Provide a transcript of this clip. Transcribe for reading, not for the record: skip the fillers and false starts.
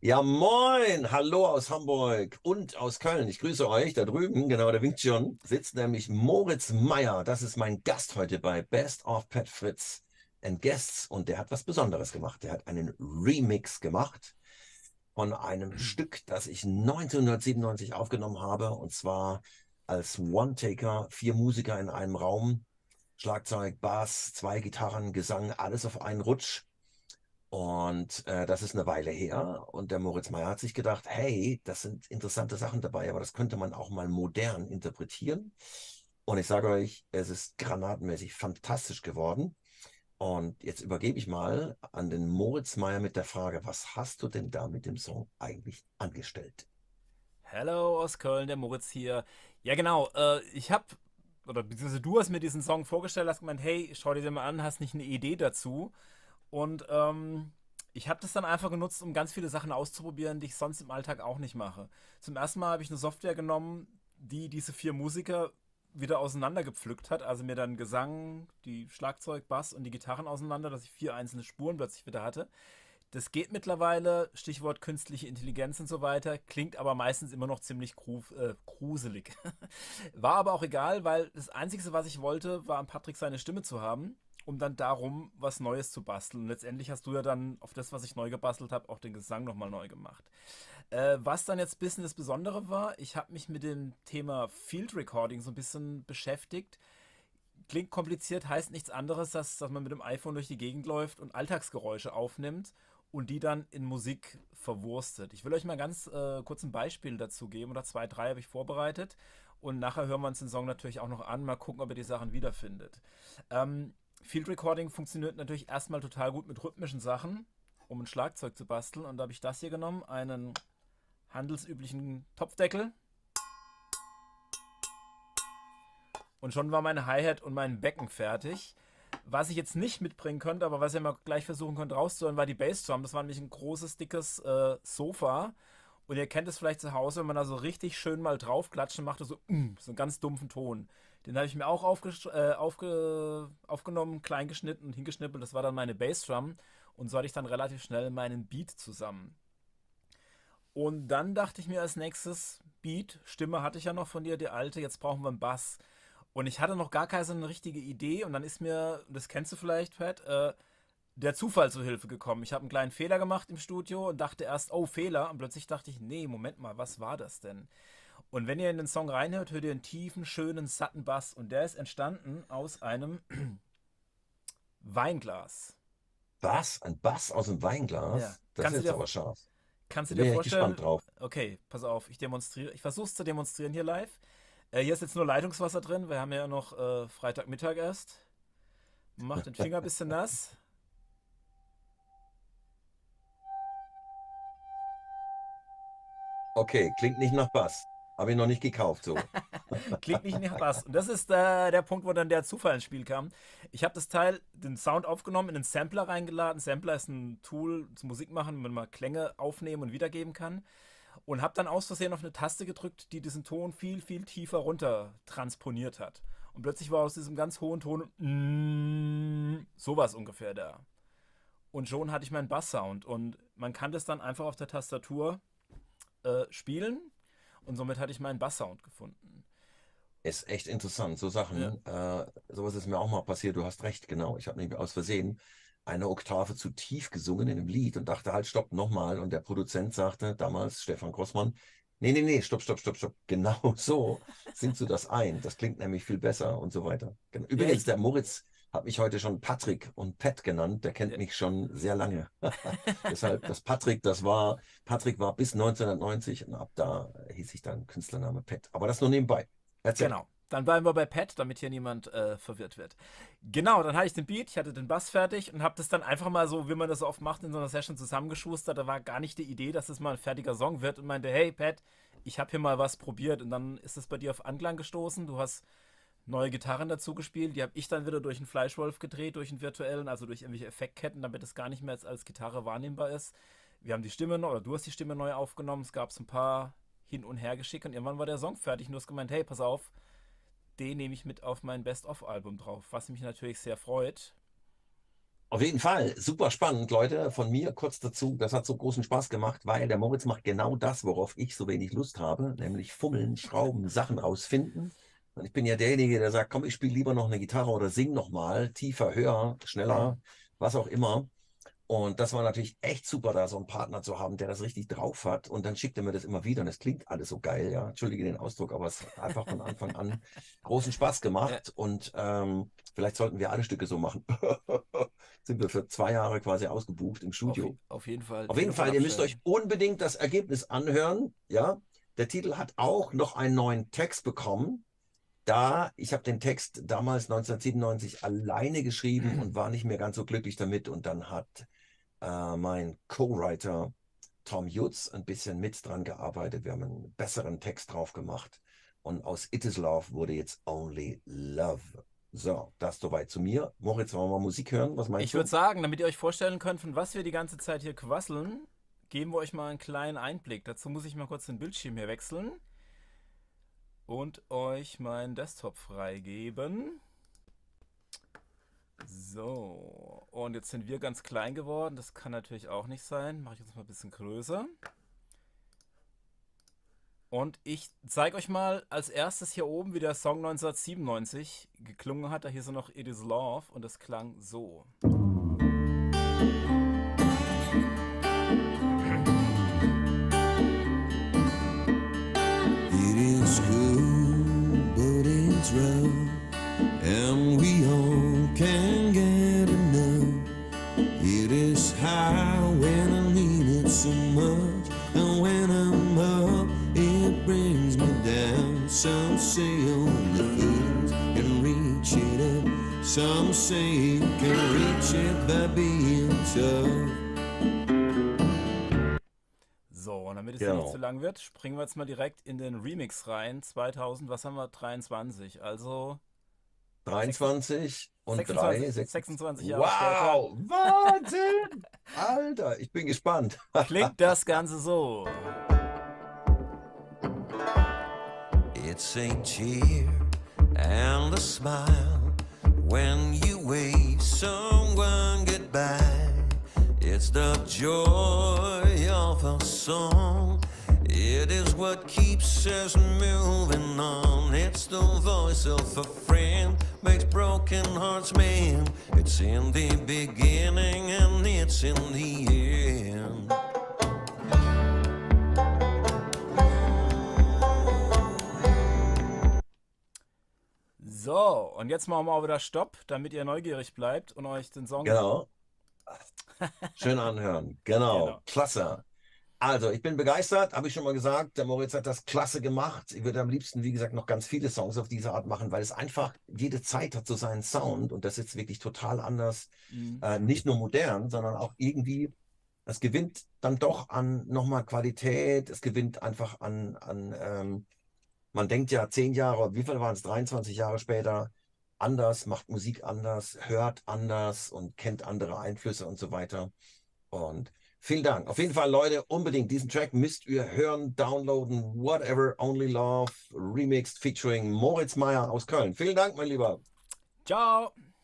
Ja, moin! Hallo aus Hamburg und aus Köln. Ich grüße euch. Da drüben, genau, der winkt schon, sitzt nämlich Moritz Meyer. Das ist mein Gast heute bei Best of Pat Fritz and Guests. Und der hat was Besonderes gemacht. Der hat einen Remix gemacht von einem Stück, das ich 1997 aufgenommen habe. Und zwar als One-Taker, 4 Musiker in einem Raum. Schlagzeug, Bass, 2 Gitarren, Gesang, alles auf einen Rutsch. Und das ist eine Weile her. Und der Moritz Meyer hat sich gedacht, hey, das sind interessante Sachen dabei, aber das könnte man auch mal modern interpretieren. Und ich sage euch, es ist granatenmäßig fantastisch geworden. Und jetzt übergebe ich mal an den Moritz Meyer mit der Frage, was hast du denn da mit dem Song eigentlich angestellt? Hallo aus Köln, der Moritz hier. Ja, genau. Ich habe, oder beziehungsweise du hast mir diesen Song vorgestellt, hast gemeint, hey, schau dir den mal an, hast nicht eine Idee dazu. Und ich habe das dann einfach genutzt, um ganz viele Sachen auszuprobieren, die ich sonst im Alltag auch nicht mache. Zum ersten Mal habe ich eine Software genommen, die diese 4 Musiker wieder auseinandergepflückt hat. Also mir dann Gesang, die Schlagzeug, Bass und die Gitarren auseinander, dass ich 4 einzelne Spuren plötzlich wieder hatte. Das geht mittlerweile, Stichwort künstliche Intelligenz und so weiter, klingt aber meistens immer noch ziemlich gruselig. War aber auch egal, weil das Einzige, was ich wollte, war an Patrick seine Stimme zu haben, um dann darum was Neues zu basteln. Und letztendlich hast du ja dann auf das, was ich neu gebastelt habe, auch den Gesang nochmal neu gemacht. Was dann jetzt ein bisschen das Besondere war, ich habe mich mit dem Thema Field Recording so ein bisschen beschäftigt. Klingt kompliziert, heißt nichts anderes, dass man mit dem iPhone durch die Gegend läuft und Alltagsgeräusche aufnimmt und die dann in Musik verwurstet. Ich will euch mal ganz kurz ein Beispiel dazu geben, oder 2, 3 habe ich vorbereitet. Und nachher hören wir uns den Song natürlich auch noch an, mal gucken, ob ihr die Sachen wiederfindet. Field Recording funktioniert natürlich erstmal total gut mit rhythmischen Sachen, um ein Schlagzeug zu basteln. Und da habe ich das hier genommen, einen handelsüblichen Topfdeckel. Und schon war meine Hi-Hat und mein Becken fertig. Was ich jetzt nicht mitbringen konnte, aber was ihr mal gleich versuchen könnt rauszuhören, war die Bassdrum. Das war nämlich ein großes, dickes Sofa. Und ihr kennt es vielleicht zu Hause, wenn man da so richtig schön mal draufklatscht und macht so, so einen ganz dumpfen Ton. Den habe ich mir auch aufgenommen, klein geschnitten und hingeschnippelt. Das war dann meine Bassdrum. Und so hatte ich dann relativ schnell meinen Beat zusammen. Und dann dachte ich mir als nächstes, Beat, Stimme hatte ich ja noch von dir, die alte, jetzt brauchen wir einen Bass. Und ich hatte noch gar keine so eine richtige Idee und dann ist mir, das kennst du vielleicht, Pat, der Zufall zu Hilfe gekommen. Ich habe einen kleinen Fehler gemacht im Studio und dachte erst, oh, Fehler. Und plötzlich dachte ich, nee, Moment mal, was war das denn? Und wenn ihr in den Song reinhört, hört ihr einen tiefen, schönen, satten Bass. Und der ist entstanden aus einem Weinglas. Was? Ein Bass aus dem Ja. Weinglas? Das ist jetzt aber scharf. Kannst du Da dir bin ich echt gespannt vorstellen, drauf. okay, pass auf, ich demonstriere, ich versuche es zu demonstrieren hier live. Hier ist jetzt nur Leitungswasser drin, wir haben ja noch Freitagmittag erst. Macht den Finger ein bisschen nass. Okay, klingt nicht nach Bass. Habe ich noch nicht gekauft, so. Klingt nicht nach Bass. Und das ist der Punkt, wo dann der Zufall ins Spiel kam. Ich habe das Teil, den Sound aufgenommen, in einen Sampler reingeladen. Sampler ist ein Tool zum Musik machen, wenn man Klänge aufnehmen und wiedergeben kann. Und habe dann aus Versehen auf eine Taste gedrückt, die diesen Ton viel, viel tiefer runter transponiert hat. Und plötzlich war aus diesem ganz hohen Ton sowas ungefähr da. Und schon hatte ich meinen Basssound. Und man kann das dann einfach auf der Tastatur spielen. Und somit hatte ich meinen Basssound gefunden. Ist echt interessant. So Ja, Sachen, sowas ist mir auch mal passiert. Du hast recht, genau. Ich habe nämlich aus Versehen eine Oktave zu tief gesungen in einem Lied und dachte halt, stopp, nochmal. Und der Produzent sagte damals, Stefan Grossmann, nee, nee, nee, stopp, stopp, stopp, stopp. Genau so singst du das ein. Das klingt nämlich viel besser und so weiter. Genau. ja, Übrigens, der Moritz hat mich heute schon Patrick und Pat genannt. Der kennt ja, mich schon sehr lange. Deshalb, Patrick war bis 1990 und ab da hieß ich dann Künstlername Pat. Aber das nur nebenbei. Erzähl. genau. Dann bleiben wir bei Pat, damit hier niemand verwirrt wird. Genau, dann hatte ich den Beat, ich hatte den Bass fertig und habe das dann einfach mal so, wie man das so oft macht, in so einer Session zusammengeschustert. Da war gar nicht die Idee, dass es mal ein fertiger Song wird und meinte, hey Pat, ich habe hier mal was probiert. Und dann ist es bei dir auf Anklang gestoßen. Du hast neue Gitarren dazu gespielt. Die habe ich dann wieder durch einen Fleischwolf gedreht, durch einen virtuellen, also durch irgendwelche Effektketten, damit es gar nicht mehr als Gitarre wahrnehmbar ist. Wir haben die Stimme neu, oder du hast die Stimme neu aufgenommen. Es gab so ein paar hin und her geschickt und irgendwann war der Song fertig und du hast gemeint, hey, pass auf, den nehme ich mit auf mein Best-of-Album drauf, was mich natürlich sehr freut. Auf jeden Fall, super spannend, Leute. Von mir kurz dazu, das hat so großen Spaß gemacht, weil der Moritz macht genau das, worauf ich so wenig Lust habe, nämlich fummeln, schrauben, Sachen rausfinden. Und ich bin ja derjenige, der sagt, komm, ich spiele lieber noch eine Gitarre oder sing noch mal, tiefer, höher, schneller, was auch immer. Und das war natürlich echt super, da so einen Partner zu haben, der das richtig drauf hat. Und dann schickt er mir das immer wieder und es klingt alles so geil, ja. Entschuldige den Ausdruck, aber es hat einfach von Anfang an großen Spaß Ja, gemacht. Und vielleicht sollten wir alle Stücke so machen. Sind wir für 2 Jahre quasi ausgebucht im Studio. auf jeden Fall Auf jeden Telefon Fall, ihr müsst euch abstellen. unbedingt das Ergebnis anhören, ja. Der Titel hat auch noch einen neuen Text bekommen. Ich habe den Text damals 1997 alleine geschrieben und war nicht mehr ganz so glücklich damit. Und dann hat mein Co-Writer Tom Jutz ein bisschen mit dran gearbeitet. Wir haben einen besseren Text drauf gemacht. Und aus It Is Love wurde jetzt Only Love. So, das soweit zu mir. Moritz, wollen wir mal Musik hören? Was meinst Ich würde du? sagen, damit ihr euch vorstellen könnt, von was wir die ganze Zeit hier quasseln, geben wir euch mal einen kleinen Einblick. Dazu muss ich mal kurz den Bildschirm hier wechseln und euch meinen Desktop freigeben. So, und jetzt sind wir ganz klein geworden. Das kann natürlich auch nicht sein. Mache ich jetzt mal ein bisschen größer. Und ich zeige euch mal als erstes hier oben, wie der Song 1997 geklungen hat. Da hieß er noch It Is Love und das klang so. It is good, but it's rough, and we all can get enough. It is high when I need it so much, and when I'm up, it brings me down. Some say only fools can reach it up. Some say you can reach it by being tough. So, und damit es hier nicht zu Genau. lang wird, springen wir jetzt mal direkt in den Remix rein. 2000, was haben wir? 23. Also 23 und 26, 3, 6. 26 Jahre später Wow, Wahnsinn! Alter, ich bin gespannt. klingt das Ganze so. It's a tear and a smile when you wave someone goodbye. It's the joy of a song. It is what keeps us moving on. It's the voice of a friend, makes broken hearts mend. It's in the beginning and it's in the end. So, und jetzt machen wir mal wieder Stopp, damit ihr neugierig bleibt und euch den Song. Genau, schön anhören. Genau, Genau. klasse. Also, ich bin begeistert, habe ich schon mal gesagt. Der Moritz hat das klasse gemacht. Ich würde am liebsten, wie gesagt, noch ganz viele Songs auf diese Art machen, weil es einfach, jede Zeit hat so seinen Sound und das ist wirklich total anders. Mhm. Nicht nur modern, sondern auch irgendwie, es gewinnt dann doch an nochmal Qualität, es gewinnt einfach an man denkt ja 10 Jahre, wie viel waren es, 23 Jahre später, anders, macht Musik anders, hört anders und kennt andere Einflüsse und so weiter. Und vielen Dank. Auf jeden Fall, Leute, unbedingt diesen Track müsst ihr hören, downloaden, whatever, Only Love, remixed, featuring Moritz Meyer aus Köln. Vielen Dank, mein Lieber. Ciao!